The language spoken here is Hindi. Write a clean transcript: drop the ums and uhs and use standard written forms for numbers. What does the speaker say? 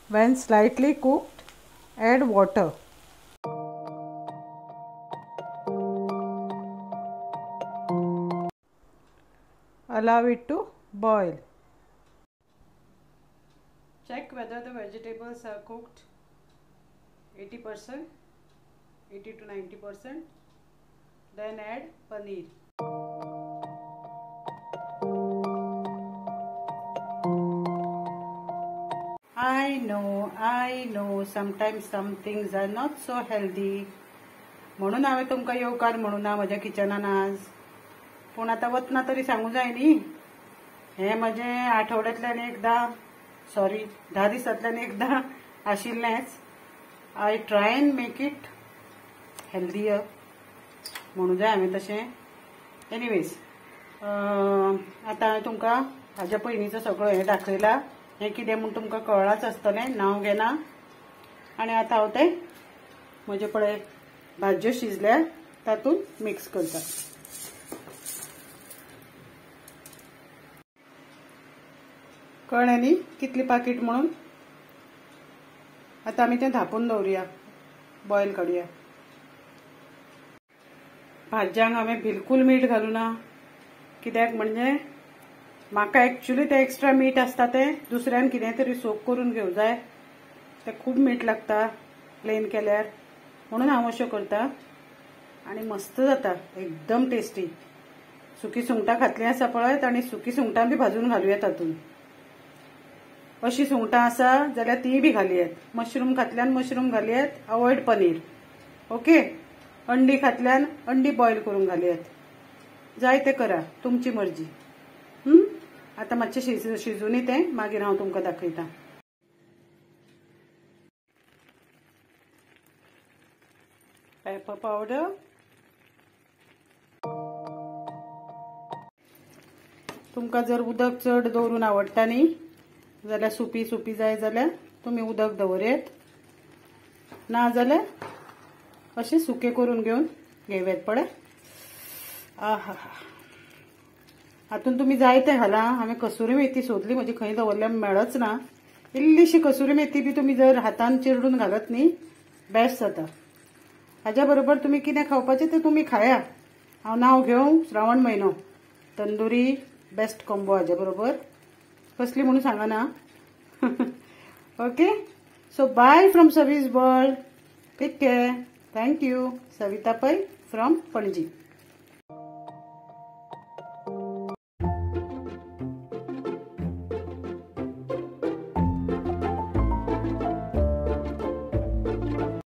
When slightly cooked, add water. Allow it to boil. Check whether the vegetables are cooked 80%, 80 to 90%. Then add paneer. I know sometimes some things are not so healthy. म्हणून हांवें तुमकां येवकार म्हणून ना म्हज्या किचनान आज. पूण आतां वतना तरी सांगूं जाय न्ही. हें म्हजें आठवड्यांतल्यान एकदां, सॉरी 10 दिसांतल्यान एकदां आशिल्लेंच. I try and make it healthier म्हणूं जाय हांवें तशें. एनीवेज आतां हांवें तुमकां हाज्या पयलींचो सगळो हें दाखयला. हें कितें म्हूण तुमकां कळ्ळाच आसतलें, नांव घेना. आनी आतां हांव तें म्हजे पळय भाज्यो शिजल्या तातूंत मिक्स करता. कळ्ळें न्ही कितली पाकीट म्हणून. आतां आमी तें धांपून दवरुया, बॉयल काडुया. भाज्यांक हांवें बिलकूल मीठ घालूना. कित्याक म्हणजे म्हाका एक्चुली तें एक्स्ट्रा मीठ आसता तें दुसऱ्यान कितें तरी सोक करून घेवं जाय. तें खूब मीठ लागता प्लेन केल्यार, म्हणून हांव अशें करता. आनी मस्त जाता, एकदम टेस्टी. सुकी सुंगटां खातलीं आसा पळय, आनी सुकी सुंगटां बी भाजून घालुया तातूंत. अशीं सुंगटां आसा जाल्यार तीं बी घालयात. मशरूम खातल्यान मशरूम घालयात, अवॉयड पनीर. ओके. अंडी खातल्यान अंडी बॉयल करून घालयात. जाय तें करा, तुमची मर्जी. आतां मातशें शिजूनी तें, मागीर हांव तुमकां दाखयतां. पेपर पावडर, तुमकां जर उदक चड दवरून आवडटा न्ही जाल्यार सुपी सुपी जाय जाल्यार तुमी उदक दवरयात. ना जाल्यार अशें सुकें करून घेवन घेवयात पळय. आहा, हातून तुमी जाय तें घाला. हांवें कसुरी मेथी सोदली, म्हजी खंय दवरल्यार मेळच ना. इल्लीशी कसुरी मेथी बी तुमी जर हातान चिरडून घालत न्ही, बेस्ट जाता. हाज्या बरोबर तुमी कितें खावपाचें तें तुमी खाया. हांव नांव घेवं, श्रावण म्हयनो, तंदुरी बेस्ट कॉम्बो हाज्या बरोबर. कसली म्हणून सांगना. Okay. So bye from Savi's world. Take care. Thank you. Savita Pai from Panaji.